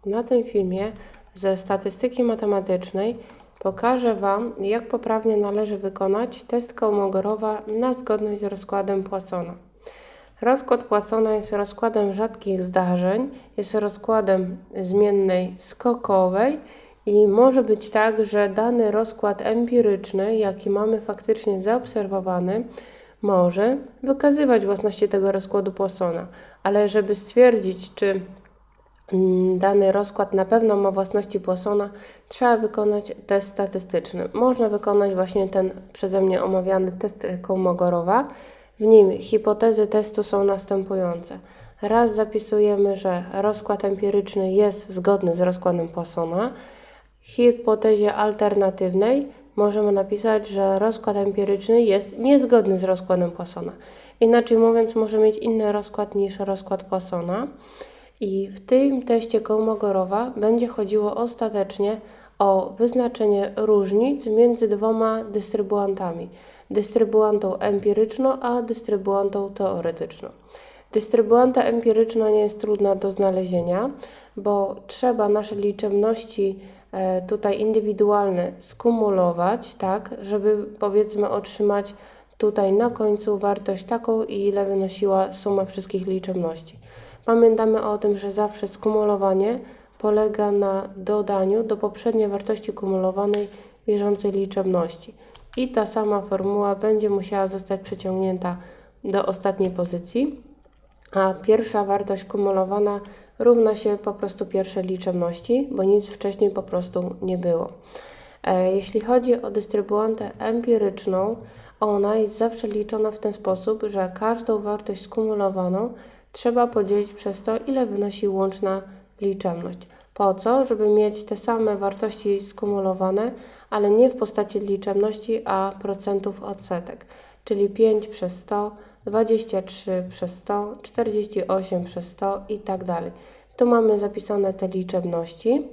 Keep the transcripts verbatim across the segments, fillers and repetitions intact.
Na tym filmie ze statystyki matematycznej pokażę Wam, jak poprawnie należy wykonać test Kolmogorowa na zgodność z rozkładem Poissona. Rozkład Poissona jest rozkładem rzadkich zdarzeń, jest rozkładem zmiennej skokowej i może być tak, że dany rozkład empiryczny, jaki mamy faktycznie zaobserwowany, może wykazywać własności tego rozkładu Poissona, ale żeby stwierdzić, czy dany rozkład na pewno ma własności Poissona, trzeba wykonać test statystyczny. Można wykonać właśnie ten przeze mnie omawiany test Kolmogorowa. W nim hipotezy testu są następujące. Raz zapisujemy, że rozkład empiryczny jest zgodny z rozkładem Poissona. W hipotezie alternatywnej możemy napisać, że rozkład empiryczny jest niezgodny z rozkładem Poissona. Inaczej mówiąc, może mieć inny rozkład niż rozkład Poissona. I w tym teście Kolmogorowa będzie chodziło ostatecznie o wyznaczenie różnic między dwoma dystrybuantami. Dystrybuantą empiryczną a dystrybuantą teoretyczną. Dystrybuanta empiryczna nie jest trudna do znalezienia, bo trzeba nasze liczebności e, tutaj indywidualne skumulować, tak, żeby powiedzmy otrzymać tutaj na końcu wartość taką, ile wynosiła suma wszystkich liczebności. Pamiętamy o tym, że zawsze skumulowanie polega na dodaniu do poprzedniej wartości kumulowanej bieżącej liczebności. I ta sama formuła będzie musiała zostać przeciągnięta do ostatniej pozycji, a pierwsza wartość kumulowana równa się po prostu pierwszej liczebności, bo nic wcześniej po prostu nie było. Jeśli chodzi o dystrybuantę empiryczną, ona jest zawsze liczona w ten sposób, że każdą wartość skumulowaną trzeba podzielić przez to, ile wynosi łączna liczebność. Po co? Żeby mieć te same wartości skumulowane, ale nie w postaci liczebności, a procentów odsetek. Czyli pięć przez sto, dwadzieścia trzy przez sto, czterdzieści osiem przez sto i tak dalej. Tu mamy zapisane te liczebności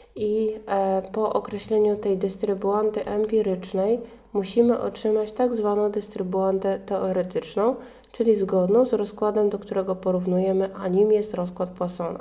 i e, po określeniu tej dystrybuanty empirycznej musimy otrzymać tak zwaną dystrybuantę teoretyczną, czyli zgodną z rozkładem, do którego porównujemy, a nim jest rozkład Poissona.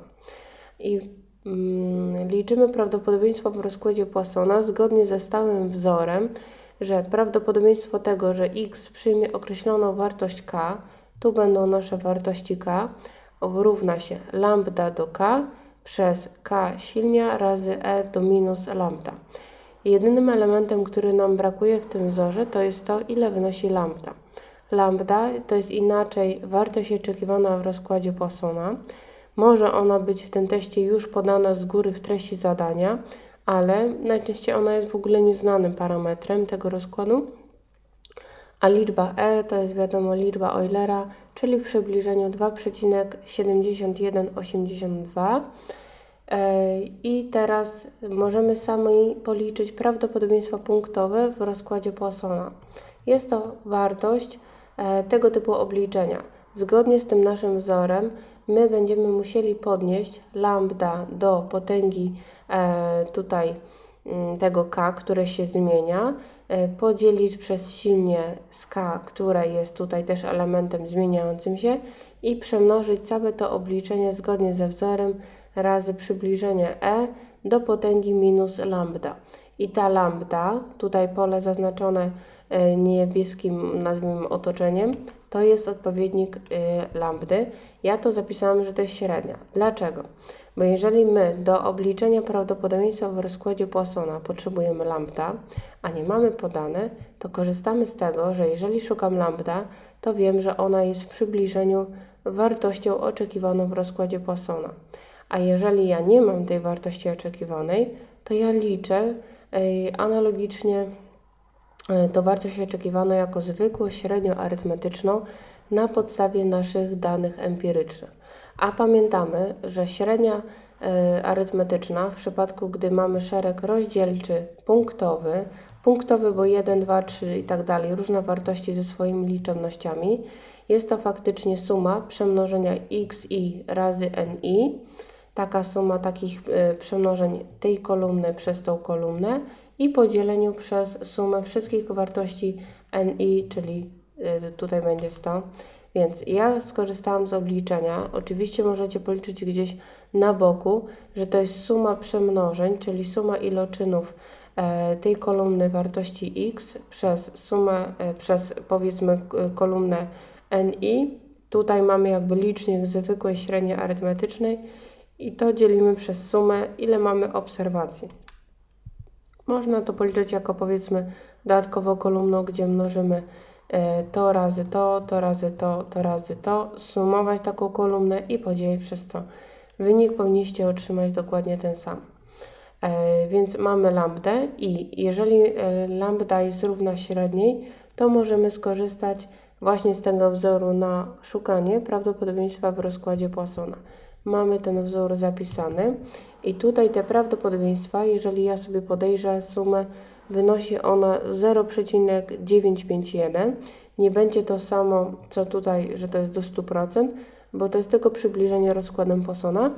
I mm, liczymy prawdopodobieństwo w rozkładzie Poissona zgodnie ze stałym wzorem, że prawdopodobieństwo tego, że x przyjmie określoną wartość k, tu będą nasze wartości k, równa się lambda do k przez k silnia razy e do minus lambda. Jedynym elementem, który nam brakuje w tym wzorze, to jest to, ile wynosi lambda. Lambda to jest inaczej wartość oczekiwana w rozkładzie Poissona. Może ona być w tym teście już podana z góry w treści zadania, ale najczęściej ona jest w ogóle nieznanym parametrem tego rozkładu. A liczba e to jest wiadomo liczba Eulera, czyli w przybliżeniu dwa przecinek siedemdziesiąt jeden osiemdziesiąt dwa. I teraz możemy sami policzyć prawdopodobieństwo punktowe w rozkładzie Poissona. Jest to wartość tego typu obliczenia. Zgodnie z tym naszym wzorem my będziemy musieli podnieść lambda do potęgi tutaj tego k, które się zmienia, podzielić przez silnie z k, które jest tutaj też elementem zmieniającym się i przemnożyć całe to obliczenie zgodnie ze wzorem razy przybliżenie e do potęgi minus lambda. I ta lambda, tutaj pole zaznaczone niebieskim, nazwijmy otoczeniem, to jest odpowiednik lambdy. Ja to zapisałam, że to jest średnia. Dlaczego? Bo jeżeli my do obliczenia prawdopodobieństwa w rozkładzie Poissona potrzebujemy lambda, a nie mamy podane, to korzystamy z tego, że jeżeli szukam lambda, to wiem, że ona jest w przybliżeniu wartością oczekiwaną w rozkładzie Poissona. A jeżeli ja nie mam tej wartości oczekiwanej, to ja liczę analogicznie tą wartość oczekiwaną jako zwykłą średnią arytmetyczną na podstawie naszych danych empirycznych. A pamiętamy, że średnia arytmetyczna w przypadku, gdy mamy szereg rozdzielczy punktowy, punktowy, bo jeden, dwa, trzy i tak dalej, różne wartości ze swoimi liczebnościami, jest to faktycznie suma przemnożenia xi razy ni, taka suma takich przemnożeń tej kolumny przez tą kolumnę i podzieleniu przez sumę wszystkich wartości ni, czyli tutaj będzie sto, Więc ja skorzystałam z obliczenia. Oczywiście możecie policzyć gdzieś na boku, że to jest suma przemnożeń, czyli suma iloczynów e, tej kolumny wartości x przez sumę, e, przez powiedzmy kolumnę ni. Tutaj mamy jakby licznik zwykłej średniej arytmetycznej i to dzielimy przez sumę, ile mamy obserwacji. Można to policzyć jako powiedzmy dodatkową kolumną, gdzie mnożymy to razy to, to razy to, to razy to, sumować taką kolumnę i podzielić przez to. Wynik powinniście otrzymać dokładnie ten sam. E, więc mamy lambdę i jeżeli e, lambda jest równa średniej, to możemy skorzystać właśnie z tego wzoru na szukanie prawdopodobieństwa w rozkładzie Poissona. Mamy ten wzór zapisany i tutaj te prawdopodobieństwa, jeżeli ja sobie podejrzę sumę, wynosi ona zero przecinek dziewięćset pięćdziesiąt jeden. Nie będzie to samo, co tutaj, że to jest do stu procent, bo to jest tylko przybliżenie rozkładem Poissona.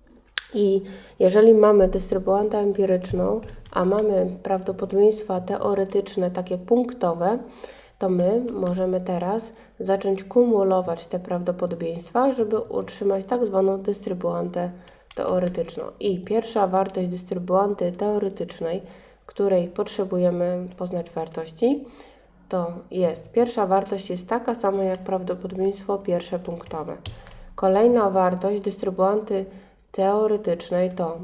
I jeżeli mamy dystrybuantę empiryczną, a mamy prawdopodobieństwa teoretyczne, takie punktowe, to my możemy teraz zacząć kumulować te prawdopodobieństwa, żeby utrzymać tak zwaną dystrybuantę teoretyczną. I pierwsza wartość dystrybuanty teoretycznej, której potrzebujemy poznać wartości, to jest, pierwsza wartość jest taka sama jak prawdopodobieństwo pierwsze punktowe. Kolejna wartość dystrybuanty teoretycznej to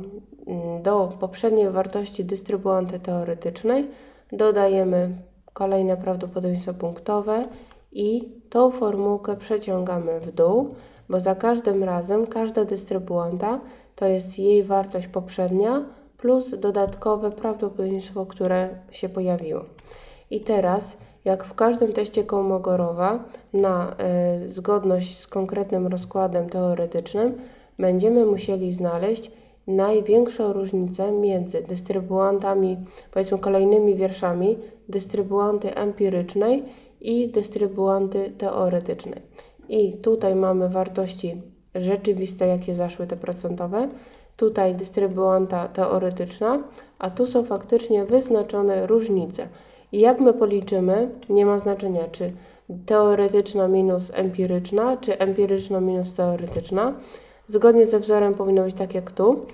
do poprzedniej wartości dystrybuanty teoretycznej dodajemy kolejne prawdopodobieństwo punktowe i tą formułkę przeciągamy w dół, bo za każdym razem każda dystrybuanta to jest jej wartość poprzednia plus dodatkowe prawdopodobieństwo, które się pojawiło. I teraz, jak w każdym teście Kolmogorowa na y, zgodność z konkretnym rozkładem teoretycznym, będziemy musieli znaleźć największą różnicę między dystrybuantami, powiedzmy kolejnymi wierszami, dystrybuanty empirycznej i dystrybuanty teoretycznej. I tutaj mamy wartości rzeczywiste, jakie zaszły te procentowe, tutaj dystrybuanta teoretyczna, a tu są faktycznie wyznaczone różnice. I jak my policzymy, nie ma znaczenia, czy teoretyczna minus empiryczna, czy empiryczna minus teoretyczna. Zgodnie ze wzorem powinno być tak jak tu,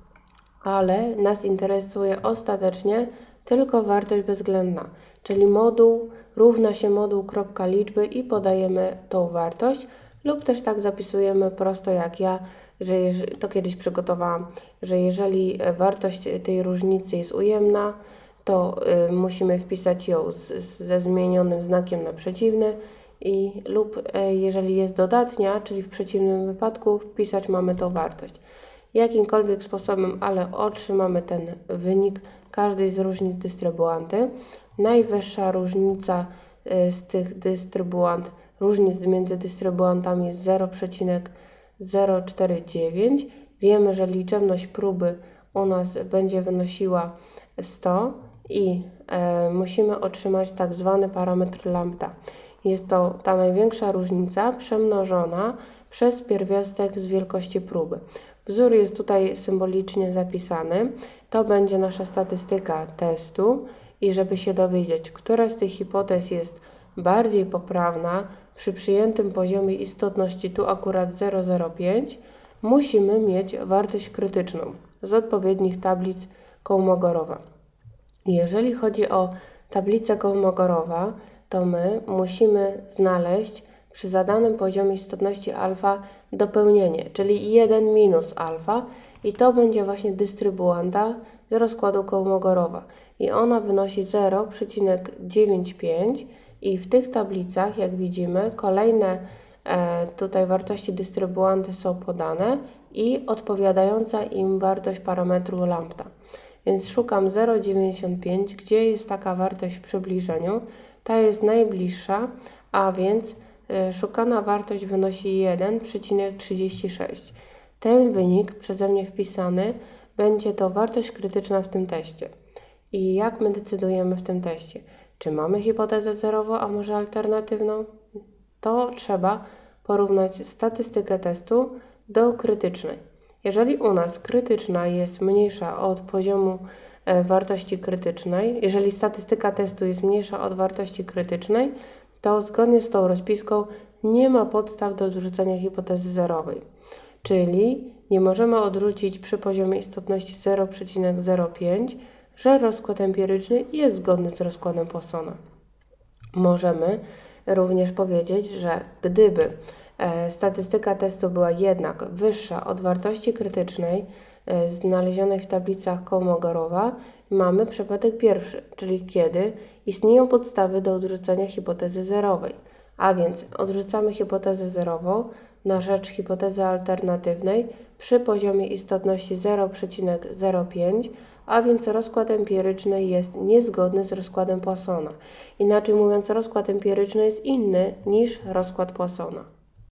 ale nas interesuje ostatecznie tylko wartość bezwzględna, czyli moduł równa się moduł kropka liczby i podajemy tą wartość, lub też tak zapisujemy prosto jak ja, że to kiedyś przygotowałam, że jeżeli wartość tej różnicy jest ujemna, to y, musimy wpisać ją z, ze zmienionym znakiem na przeciwny i lub y, jeżeli jest dodatnia, czyli w przeciwnym wypadku wpisać mamy tą wartość. Jakimkolwiek sposobem, ale otrzymamy ten wynik każdej z różnic dystrybuanty. Najwyższa różnica y, z tych dystrybuant, różnic między dystrybuantami jest zero przecinek zero cztery dziewięć. Wiemy, że liczebność próby u nas będzie wynosiła sto i e, musimy otrzymać tak zwany parametr lambda. Jest to ta największa różnica przemnożona przez pierwiastek z wielkości próby. Wzór jest tutaj symbolicznie zapisany. To będzie nasza statystyka testu i żeby się dowiedzieć, która z tych hipotez jest bardziej poprawna przy przyjętym poziomie istotności, tu akurat zero przecinek zero pięć, musimy mieć wartość krytyczną z odpowiednich tablic Kolmogorowa. Jeżeli chodzi o tablicę Kolmogorowa, to my musimy znaleźć przy zadanym poziomie istotności alfa dopełnienie, czyli jeden minus alfa i to będzie właśnie dystrybuanta z rozkładu Kolmogorowa i ona wynosi zero przecinek dziewięćdziesiąt pięć i w tych tablicach, jak widzimy, kolejne e, tutaj wartości dystrybuanty są podane i odpowiadająca im wartość parametru lambda. Więc szukam zero przecinek dziewięćdziesiąt pięć, gdzie jest taka wartość w przybliżeniu. Ta jest najbliższa, a więc y, szukana wartość wynosi jeden przecinek trzydzieści sześć. Ten wynik przeze mnie wpisany będzie to wartość krytyczna w tym teście. I jak my decydujemy w tym teście? Czy mamy hipotezę zerową, a może alternatywną? To trzeba porównać statystykę testu do krytycznej. Jeżeli u nas krytyczna jest mniejsza od poziomu e, wartości krytycznej, jeżeli statystyka testu jest mniejsza od wartości krytycznej, to zgodnie z tą rozpiską nie ma podstaw do odrzucenia hipotezy zerowej, czyli nie możemy odrzucić przy poziomie istotności zero przecinek zero pięć, że rozkład empiryczny jest zgodny z rozkładem Poissona. Możemy również powiedzieć, że gdyby e, statystyka testu była jednak wyższa od wartości krytycznej e, znalezionej w tablicach Kolmogorowa, mamy przypadek pierwszy, czyli kiedy istnieją podstawy do odrzucenia hipotezy zerowej, a więc odrzucamy hipotezę zerową na rzecz hipotezy alternatywnej przy poziomie istotności zero przecinek zero pięć, a więc rozkład empiryczny jest niezgodny z rozkładem Poissona. Inaczej mówiąc, rozkład empiryczny jest inny niż rozkład Poissona.